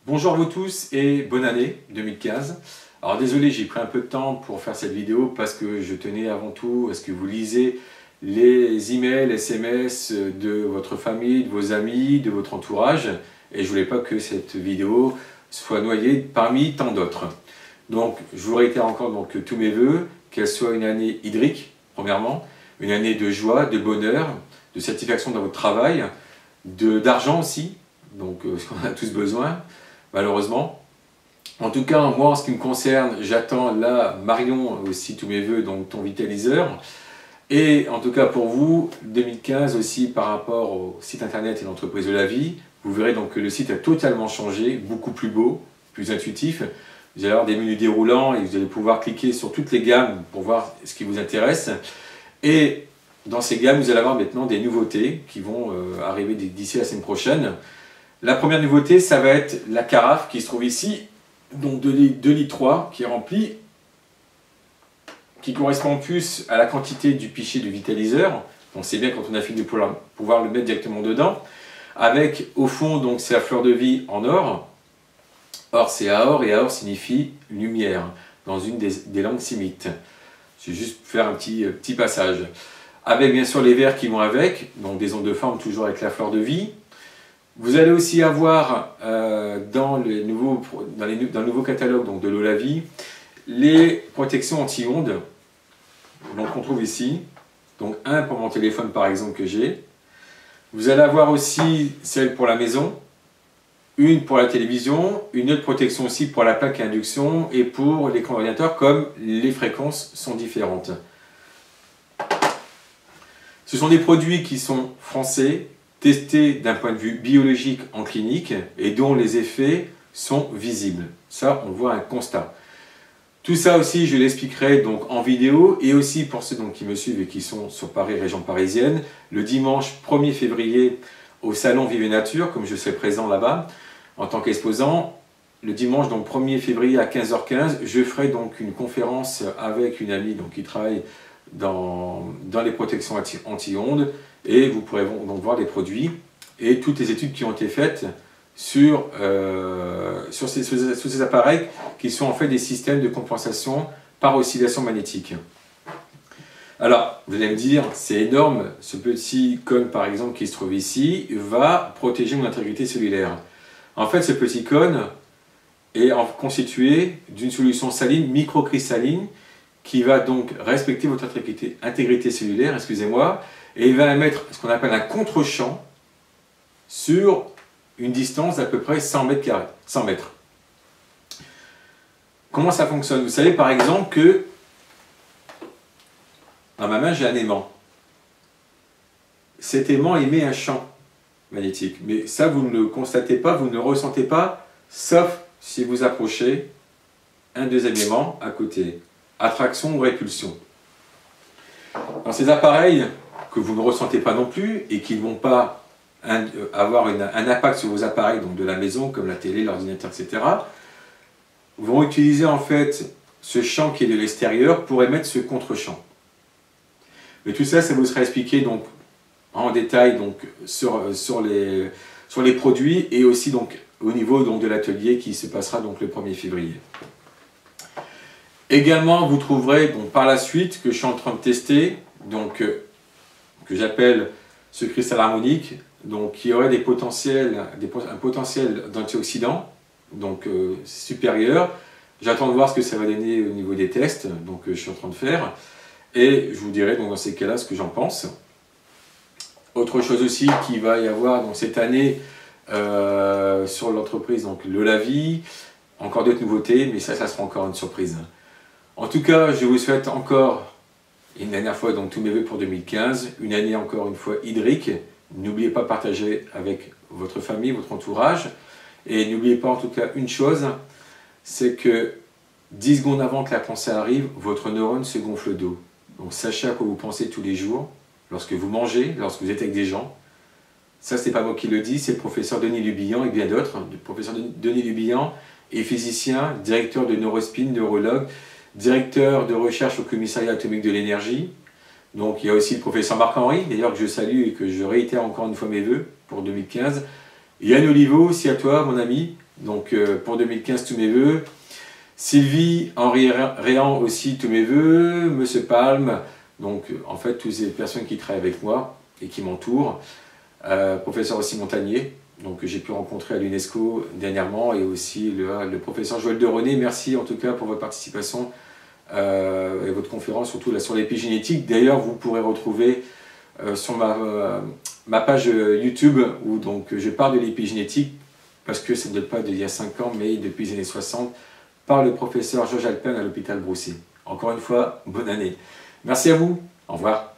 Bonjour à vous tous et bonne année 2015. Alors désolé, j'ai pris un peu de temps pour faire cette vidéo parce que je tenais avant tout à ce que vous lisez les emails, SMS de votre famille, de vos amis, de votre entourage, et je voulais pas que cette vidéo soit noyée parmi tant d'autres. Donc je vous réitère encore tous mes vœux, qu'elle soit une année hydrique, premièrement, une année de joie, de bonheur, de satisfaction dans votre travail, d'argent aussi, ce qu'on a tous besoin, malheureusement. En tout cas, moi, en ce qui me concerne, j'attends là, Marion, aussi tous mes vœux, donc ton vitaliseur. Et en tout cas pour vous, 2015 aussi par rapport au site internet et l'entreprise de la vie, vous verrez donc que le site a totalement changé, beaucoup plus beau, plus intuitif. Vous allez avoir des menus déroulants et vous allez pouvoir cliquer sur toutes les gammes pour voir ce qui vous intéresse. Et dans ces gammes, vous allez avoir maintenant des nouveautés qui vont arriver d'ici la semaine prochaine. La première nouveauté, ça va être la carafe qui se trouve ici, donc 2 litres 3, qui est remplie, qui correspond plus à la quantité du pichet du vitaliseur. Donc c'est bien quand on a fini de pouvoir le mettre directement dedans. Avec au fond, donc c'est la fleur de vie en or. Or c'est Aor et Aor signifie lumière dans une des langues sémites. Je vais juste faire un petit passage. Avec bien sûr les verres qui vont avec, donc des ondes de forme toujours avec la fleur de vie. Vous allez aussi avoir dans le nouveau catalogue donc de l'eau la vie les protections anti-ondes, donc on trouve ici, donc un pour mon téléphone par exemple que j'ai. Vous allez avoir aussi celle pour la maison, une pour la télévision, une autre protection aussi pour la plaque à induction et pour l'écran ordinateur comme les fréquences sont différentes. Ce sont des produits qui sont français, testés d'un point de vue biologique en clinique et dont les effets sont visibles. Ça, on voit un constat. Tout ça aussi, je l'expliquerai donc en vidéo et aussi pour ceux qui me suivent et qui sont sur Paris, région parisienne, le dimanche 1er février au salon Vive et Nature, comme je serai présent là-bas en tant qu'exposant. Le dimanche donc 1er février à 15h15, je ferai donc une conférence avec une amie qui travaille dans les protections anti-ondes et vous pourrez donc voir les produits et toutes les études qui ont été faites sur ces appareils qui sont en fait des systèmes de compensation par oscillation magnétique. Alors, vous allez me dire, c'est énorme, ce petit cône par exemple qui se trouve ici va protéger mon intégrité cellulaire. En fait, ce petit cône est constitué d'une solution saline microcristalline qui va donc respecter votre intégrité cellulaire, excusez-moi, et il va émettre ce qu'on appelle un contre-champ sur une distance d'à peu près 100 mètres carrés, 100 mètres. Comment ça fonctionne? Vous savez par exemple que dans ma main j'ai un aimant. Cet aimant émet un champ magnétique, mais ça vous ne le constatez pas, vous ne le ressentez pas, sauf si vous approchez un deuxième aimant à côté. Attraction ou répulsion. Dans ces appareils que vous ne ressentez pas non plus et qui ne vont pas avoir un impact sur vos appareils de la maison comme la télé, l'ordinateur, etc. vont utiliser en fait ce champ qui est de l'extérieur pour émettre ce contre-champ. Mais tout ça, ça vous sera expliqué en détail sur les produits et aussi au niveau de l'atelier qui se passera le 1er février. Également, vous trouverez par la suite que je suis en train de tester, que j'appelle ce cristal harmonique, qui aurait un potentiel d'antioxydant, supérieur. J'attends de voir ce que ça va donner au niveau des tests, je suis en train de faire, et je vous dirai dans ces cas-là ce que j'en pense. Autre chose aussi qu'il va y avoir cette année sur l'entreprise, le la vie, encore d'autres nouveautés, mais ça sera encore une surprise. En tout cas, je vous souhaite encore une dernière fois tous mes vœux pour 2015, une année encore une fois hydrique. N'oubliez pas de partager avec votre famille, votre entourage. Et n'oubliez pas en tout cas une chose, c'est que 10 secondes avant que la pensée arrive, votre neurone se gonfle d'eau. Donc sachez à quoi vous pensez tous les jours, lorsque vous mangez, lorsque vous êtes avec des gens. Ça, c'est pas moi qui le dis, c'est le professeur Denis Lubillan et bien d'autres. Le professeur Denis Lubillan est physicien, directeur de Neurospin, neurologue, directeur de recherche au commissariat atomique de l'énergie. Donc il y a aussi le professeur Marc-Henri, d'ailleurs que je salue et que je réitère encore une fois mes vœux pour 2015. Yann Olivo, aussi à toi, mon ami. Donc pour 2015, tous mes vœux. Sylvie, Henri Réan aussi, tous mes vœux. Monsieur Palme, donc en fait, toutes ces personnes qui travaillent avec moi et qui m'entourent. Professeur aussi Montagnier, donc j'ai pu rencontrer à l'UNESCO dernièrement, et aussi le professeur Joël de René. Merci en tout cas pour votre participation et votre conférence, surtout là sur l'épigénétique. D'ailleurs, vous pourrez retrouver sur ma page YouTube où donc je parle de l'épigénétique, parce que ça ne date pas d'il y a 5 ans, mais depuis les années 60, par le professeur Georges Alpen à l'hôpital Broussy. Encore une fois, bonne année. Merci à vous, au revoir.